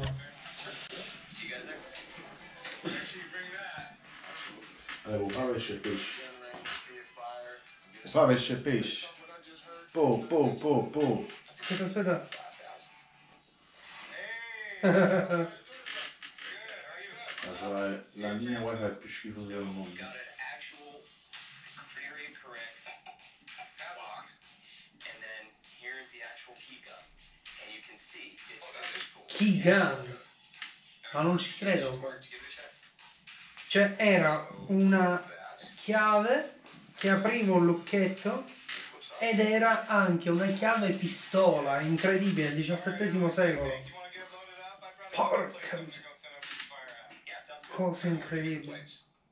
Fa pesce e pesce. Fa pesce e pesce. Po. Aspetta. La mia guarda è più schifosa del mondo. Key gun. Ma non ci credo. Cioè era una chiave che apriva un lucchetto ed era anche una chiave pistola, incredibile, XVII secolo. Porca miseria. Cosa incredibile.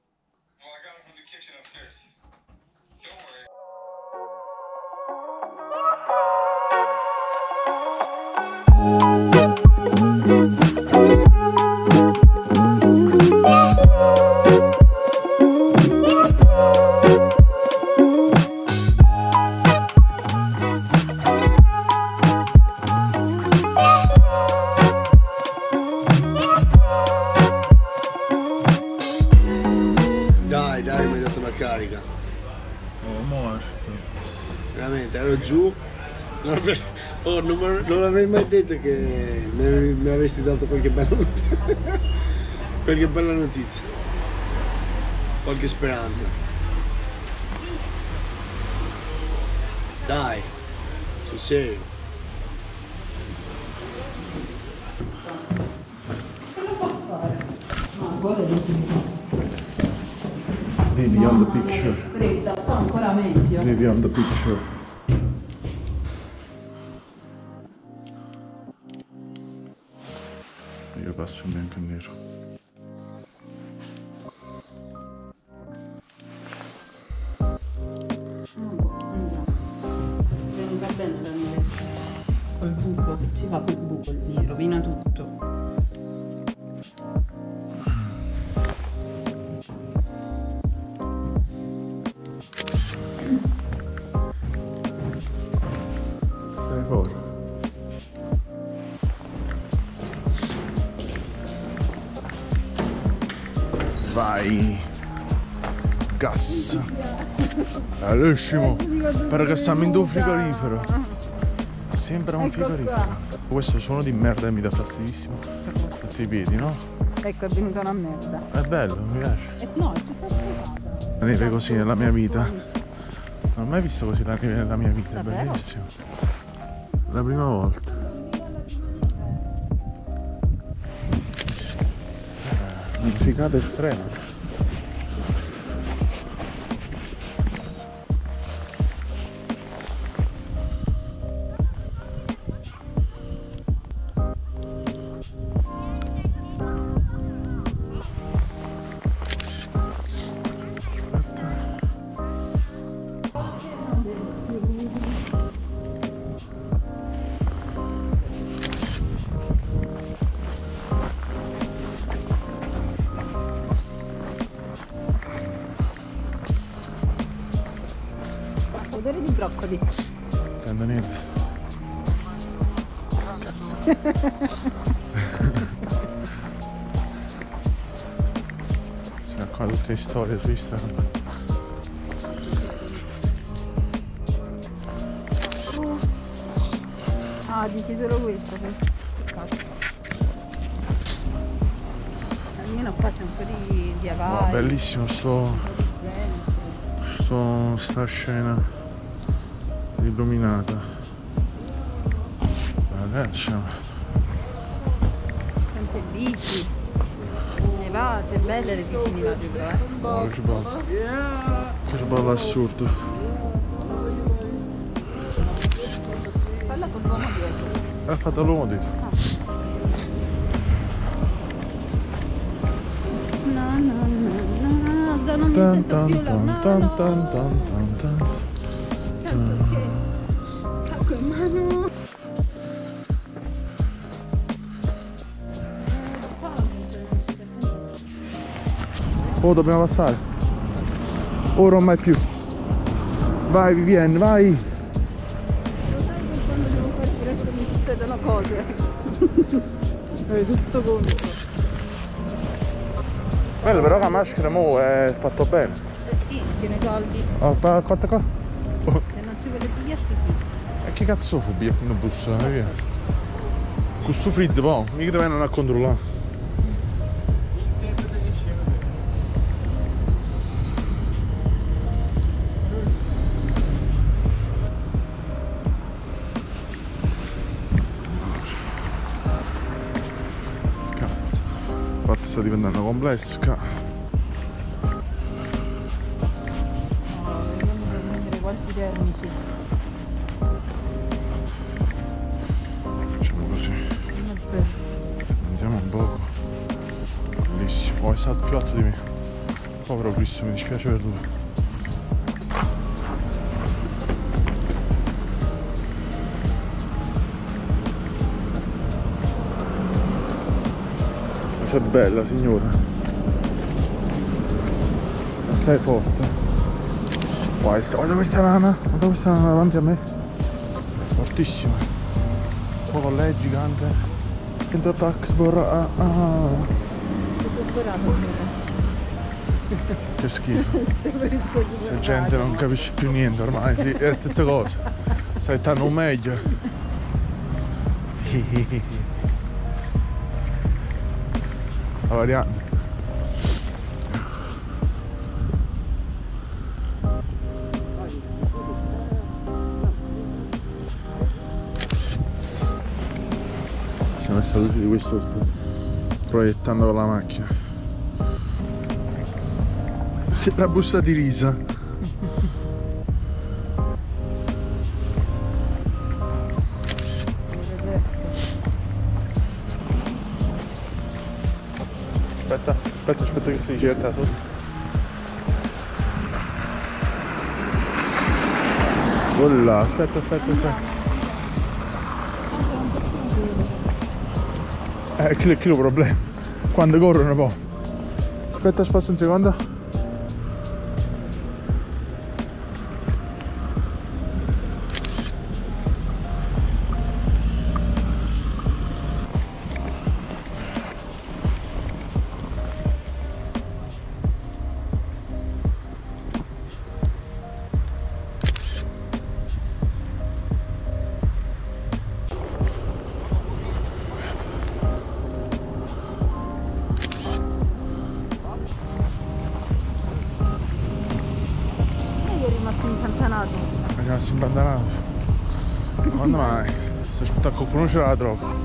Dai, mi hai dato una carica. Veramente, ero giù. Non avrei mai detto che mi avresti dato qualche bella notizia. Qualche bella notizia. Qualche speranza. Dai, sul serio. Cosa può fare? Ma vuole Vivi on the picture. Fredda, fa ancora meglio. Vivi on the picture. Io passo in bianco e nero. Venuta bene la mia col buco, si fa quel buco, mi rovina tutto. Stai fuori. Vai. Gas. Bellissimo. Pare che stiamo in un frigorifero. Sembra un frigorifero. Questo suono di merda mi dà fastidissimo. Metti i piedi, no? Ecco, è venuta una merda. È bello, mi piace. No, è tutta spiegata. Neve così nella mia vita. Non ho mai visto così la neve nella mia vita, è bellissimo. La prima volta. Una estrema. Odore di broccoli. Sento niente. Si racconta tutte le storie su Instagram. Ah, dici solo questo? Peccato. Almeno qua c'è un po' di avanti. Oh, bellissimo sta scena illuminata. Bellissimo. Tante bici, nevate, belle le bici nevate però, Che bello. Che bello assurdo. Parla con l'uomo dietro. Ha fatto l'uomo dietro. Già non mi sento più la mano. Cacco in mano. Oh, dobbiamo passare. Ora non mai più. Vai Vivienne, vai. Lo sai che quando devo fare questo mi succedono cose. È tutto contro. Bello, però la maschera mo è fatto bene. Sì, tiene caldi. Oh, quanto qua? Se non ci vuole biglietto sì. E che cazzo fu biglietto in bus? Con sto freddo poi, mica ti vengono a controllare. Infatti sta diventando complesso. No, vediamo di prendere quanti termici. Facciamo così. Vabbè. Andiamo un poco. Bellissimo. Oh, è stato più alto di me. Povero Cristo, mi dispiace per lui. Questa è bella, signora. Ma stai forte. Guarda questa nana. Guarda questa nana davanti a me. È fortissima. Poi con lei è gigante. Entra Pax Borra. Che schifo. Questa gente non capisce più niente ormai, sì, è tutte cose. Stai stando meglio. La variante. Siamo saluti di questo, sto proiettando con la macchina. La busta di risa. Aspetta che si cerca tutto. Voilà, aspetta. Quello è il problema. Quando corrono poi. Aspetta un secondo. È rimasto imbandanato. Quando mai? Sto aspettando a conoscere la droga.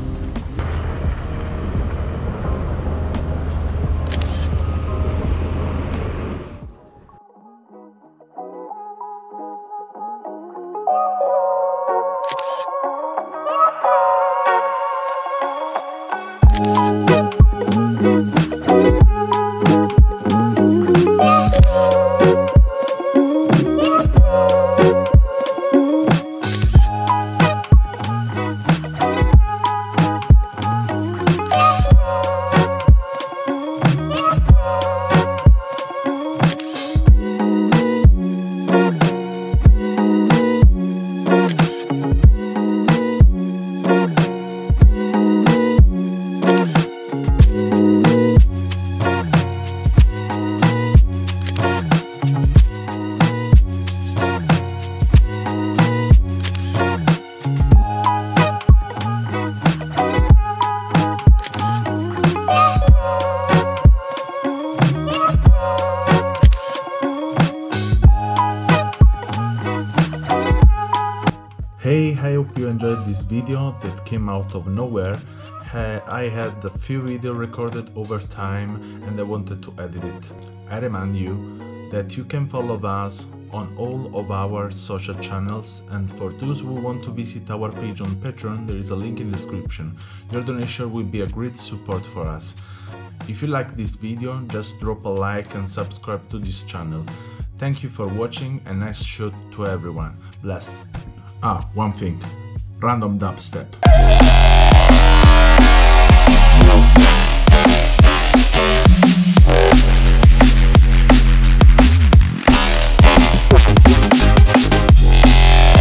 Hey, I hope you enjoyed this video that came out of nowhere. I had a few videos recorded over time and I wanted to edit it. I remind you that you can follow us on all of our social channels, and for those who want to visit our page on Patreon, there is a link in the description. Your donation will be a great support for us. If you like this video, just drop a like and subscribe to this channel. Thank you for watching and nice shoot to everyone. Bless. One thing. Random dubstep.